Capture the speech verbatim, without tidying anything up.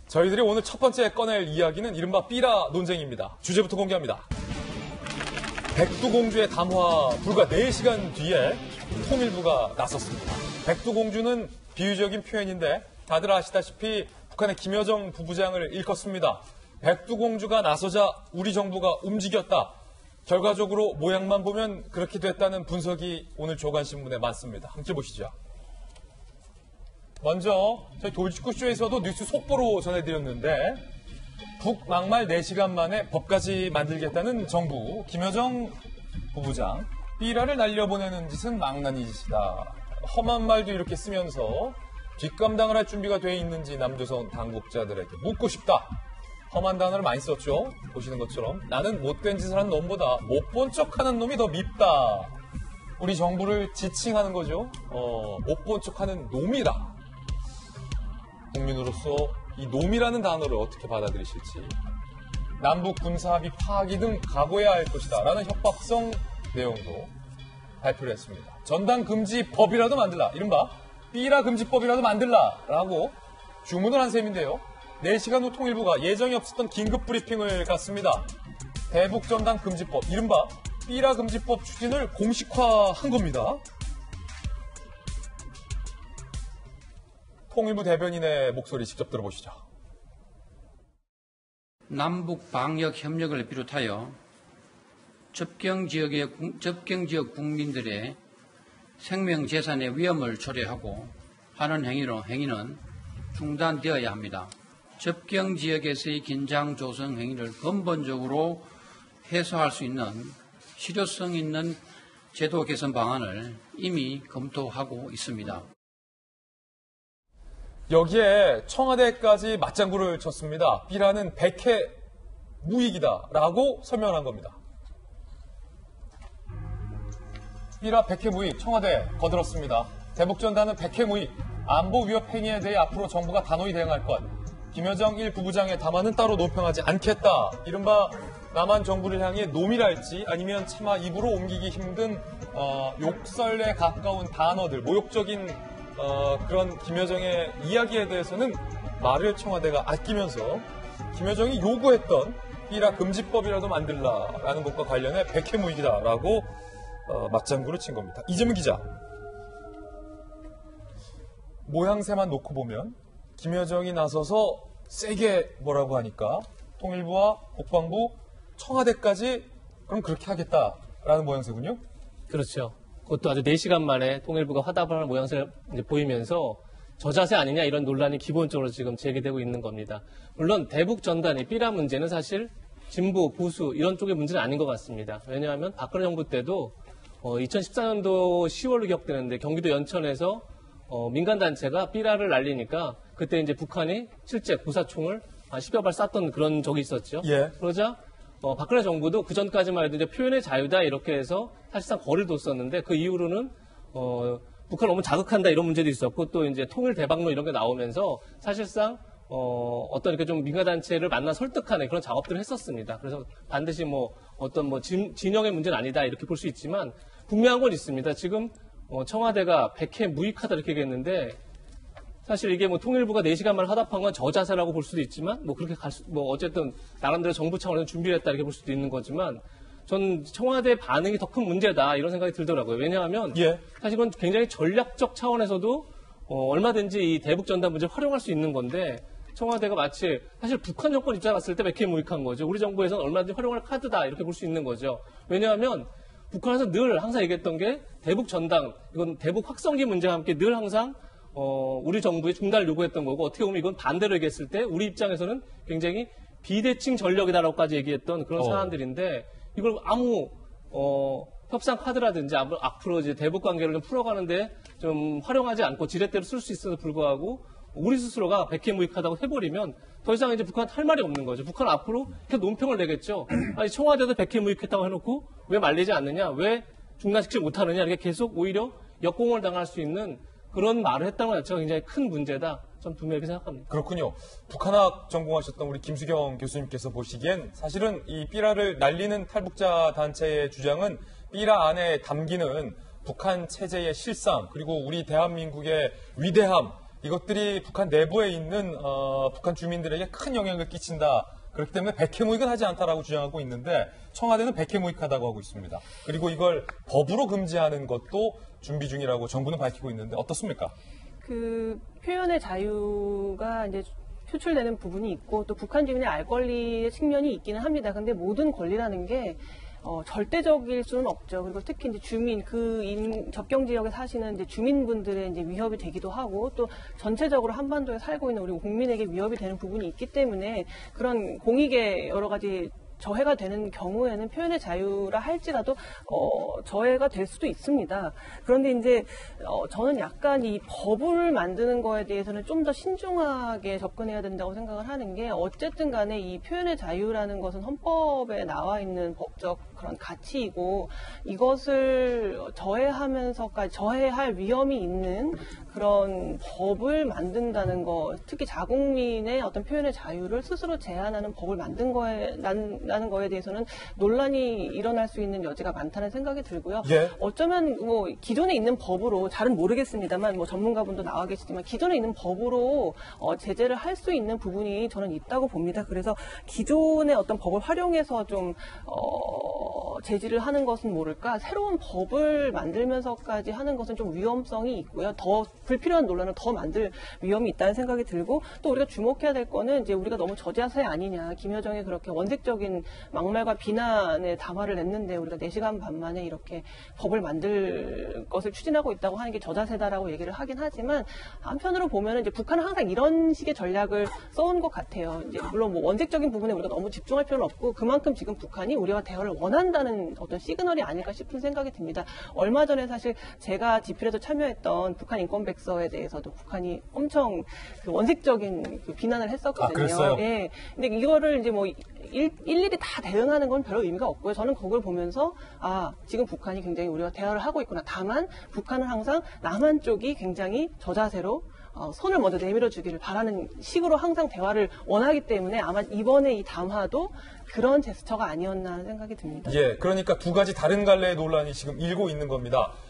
저희들이 오늘 첫 번째 꺼낼 이야기는 이른바 삐라 논쟁입니다. 주제부터 공개합니다. 백두공주의 담화 불과 네 시간 뒤에 통일부가 나섰습니다. 백두공주는 비유적인 표현인데 다들 아시다시피 북한의 김여정 부부장을 일컫습니다. 백두공주가 나서자 우리 정부가 움직였다. 결과적으로 모양만 보면 그렇게 됐다는 분석이 오늘 조간신문에 많습니다. 함께 보시죠. 먼저 저희 돌직구쇼에서도 뉴스 속보로 전해드렸는데 북막말 네 시간 만에 법까지 만들겠다는 정부, 김여정 부부장, 삐라를 날려보내는 짓은 망나니 짓이다. 험한 말도 이렇게 쓰면서 뒷감당을 할 준비가 돼 있는지 남조선 당국자들에게 묻고 싶다. 험한 단어를 많이 썼죠. 보시는 것처럼 나는 못된 짓을 한 놈보다 못 본 척하는 놈이 더 밉다. 우리 정부를 지칭하는 거죠. 어, 못 본 척하는 놈이다. 국민으로서 이 놈이라는 단어를 어떻게 받아들이실지, 남북 군사합의 파기 등 각오해야 할 것이다 라는 협박성 내용도 발표를 했습니다. 전단 금지 법이라도 만들라, 이른바 삐라 금지법이라도 만들라 라고 주문을 한 셈인데요. 네 시간 후 통일부가 예정이 없었던 긴급 브리핑을 갖습니다. 대북 전단 금지법, 이른바 삐라 금지법 추진을 공식화한 겁니다. 통일부 대변인의 목소리 직접 들어보시죠. 남북 방역 협력을 비롯하여 접경 지역의 접경 지역 국민들의 생명 재산의 위험을 초래하고 하는 행위로 행위는 중단되어야 합니다. 접경 지역에서의 긴장 조성 행위를 근본적으로 해소할 수 있는 실효성 있는 제도 개선 방안을 이미 검토하고 있습니다. 여기에 청와대까지 맞장구를 쳤습니다. 삐라는 백해 무익이다라고 설명한 겁니다. 삐라 백해 무익, 청와대 거들었습니다. 대북전단은 백해 무익, 안보 위협 행위에 대해 앞으로 정부가 단호히 대응할 것. 김여정 일 부부장의 담화는 따로 논평하지 않겠다. 이른바 남한 정부를 향해 놈이랄지 아니면 차마 입으로 옮기기 힘든 어, 욕설에 가까운 단어들, 모욕적인 어, 그런 김여정의 이야기에 대해서는 말을 청와대가 아끼면서 김여정이 요구했던 삐라 금지법이라도 만들라라는 것과 관련해 백해무익이다라고 어, 맞장구를 친 겁니다. 이재문 기자. 모양새만 놓고 보면 김여정이 나서서 세게 뭐라고 하니까 통일부와 국방부, 청와대까지 그럼 그렇게 하겠다라는 모양새군요. 그렇죠. 그것도 아주 네 시간 만에 통일부가 화답을 하는 모양새를 이제 보이면서 저자세 아니냐 이런 논란이 기본적으로 지금 제기되고 있는 겁니다. 물론 대북 전단의 삐라 문제는 사실 진보, 보수 이런 쪽의 문제는 아닌 것 같습니다. 왜냐하면 박근혜 정부 때도 어, 이천십사 년도 시월로 기억되는데 경기도 연천에서 어, 민간단체가 삐라를 날리니까 그때 이제 북한이 실제 구사총을 한 십여 발 쐈던 그런 적이 있었죠. 예. 그러자 어, 박근혜 정부도 그 전까지만 해도 이제 표현의 자유다 이렇게 해서 사실상 거리를 뒀었는데 그 이후로는 어, 북한을 너무 자극한다 이런 문제도 있었고 또 이제 통일 대박론 이런 게 나오면서 사실상 어, 어떤 이렇게 좀 민간단체를 만나 설득하는 그런 작업들을 했었습니다. 그래서 반드시 뭐 어떤 뭐 진, 진영의 문제는 아니다 이렇게 볼 수 있지만 분명한 건 있습니다. 지금 어, 청와대가 백해 무익하다 이렇게 얘기했는데 사실 이게 뭐 통일부가 네 시간만 화답한 건 저자세라고 볼 수도 있지만 뭐 그렇게 갈 수, 뭐 어쨌든 나름대로 정부 차원에서 준비를 했다 이렇게 볼 수도 있는 거지만 전 청와대 반응이 더 큰 문제다 이런 생각이 들더라고요. 왜냐하면 예. 사실 이건 굉장히 전략적 차원에서도 어, 얼마든지 이 대북 전단 문제를 활용할 수 있는 건데 청와대가 마치 사실 북한 정권 입장에 갔을 때 백해 무익한 거죠. 우리 정부에서는 얼마든지 활용할 카드다 이렇게 볼 수 있는 거죠. 왜냐하면 북한에서 늘 항상 얘기했던 게 대북 전당 이건 대북 확성기 문제와 함께 늘 항상 어, 우리 정부의 중단을 요구했던 거고 어떻게 보면 이건 반대로 얘기했을 때 우리 입장에서는 굉장히 비대칭 전력이다라고까지 얘기했던 그런 어. 사안들인데 이걸 아무 어, 협상 카드라든지 앞으로 이제 대북 관계를 좀 풀어가는데 좀 활용하지 않고 지렛대로 쓸 수 있어도 불구하고 우리 스스로가 백해 무익하다고 해버리면 더 이상 이제 북한한테 할 말이 없는 거죠. 북한 앞으로 계속 논평을 내겠죠. 아니 청와대도 백해 무익했다고 해놓고 왜 말리지 않느냐, 왜 중단시키지 못하느냐 이렇게 계속 오히려 역공을 당할 수 있는 그런 말을 했다는 것 자체가 굉장히 큰 문제다. 전 분명히 생각합니다. 그렇군요. 북한학 전공하셨던 우리 김수경 교수님께서 보시기엔 사실은 이 삐라를 날리는 탈북자 단체의 주장은 삐라 안에 담기는 북한 체제의 실상 그리고 우리 대한민국의 위대함 이것들이 북한 내부에 있는 어, 북한 주민들에게 큰 영향을 끼친다. 그렇기 때문에 백해무익은 하지 않다라고 주장하고 있는데 청와대는 백해무익하다고 하고 있습니다. 그리고 이걸 법으로 금지하는 것도 준비 중이라고 정부는 밝히고 있는데 어떻습니까? 그 표현의 자유가 이제 표출되는 부분이 있고 또 북한 주민의 알 권리의 측면이 있기는 합니다. 근데 모든 권리라는 게 어, 절대적일 수는 없죠. 그리고 특히 이제 주민, 그 인, 접경 지역에 사시는 이제 주민분들의 이제 위협이 되기도 하고 또 전체적으로 한반도에 살고 있는 우리 국민에게 위협이 되는 부분이 있기 때문에 그런 공익의 여러 가지 저해가 되는 경우에는 표현의 자유라 할지라도 어, 저해가 될 수도 있습니다. 그런데 이제 어, 저는 약간 이 법을 만드는 거에 대해서는 좀 더 신중하게 접근해야 된다고 생각을 하는 게 어쨌든 간에 이 표현의 자유라는 것은 헌법에 나와 있는 법적 그런 가치이고 이것을 저해하면서까지 저해할 위험이 있는 그런 법을 만든다는 거, 특히 자국민의 어떤 표현의 자유를 스스로 제한하는 법을 만든 거에 라는 거에 대해서는 논란이 일어날 수 있는 여지가 많다는 생각이 들고요. 예. 어쩌면 뭐 기존에 있는 법으로 잘은 모르겠습니다만 뭐 전문가분도 나와 계시지만 기존에 있는 법으로 어, 제재를 할 수 있는 부분이 저는 있다고 봅니다. 그래서 기존의 어떤 법을 활용해서 좀 어, 제지를 하는 것은 모를까 새로운 법을 만들면서까지 하는 것은 좀 위험성이 있고요. 더 불필요한 논란을 더 만들 위험이 있다는 생각이 들고 또 우리가 주목해야 될 거는 이제 우리가 너무 저자세 아니냐. 김여정이 그렇게 원색적인 막말과 비난의 담화를 냈는데 우리가 네 시간 반 만에 이렇게 법을 만들 것을 추진하고 있다고 하는 게 저자세다라고 얘기를 하긴 하지만 한편으로 보면은 이제 북한은 항상 이런 식의 전략을 써온 것 같아요. 이제 물론 뭐 원색적인 부분에 우리가 너무 집중할 필요는 없고 그만큼 지금 북한이 우리와 대화를 원한다는 어떤 시그널이 아닐까 싶은 생각이 듭니다. 얼마 전에 사실 제가 집필에서 참여했던 북한 인권백서에 대해서도 북한이 엄청 그 원색적인 그 비난을 했었거든요. 아, 그랬어요? 예. 근데 이거를 이제 뭐 일, 일일이 다 대응하는 건 별 의미가 없고요. 저는 그걸 보면서 아 지금 북한이 굉장히 우리와 대화를 하고 있구나. 다만 북한은 항상 남한 쪽이 굉장히 저자세로 어, 손을 먼저 내밀어 주기를 바라는 식으로 항상 대화를 원하기 때문에 아마 이번에 이 담화도 그런 제스처가 아니었나 하는 생각이 듭니다. 예, 그러니까 두 가지 다른 갈래의 논란이 지금 일고 있는 겁니다.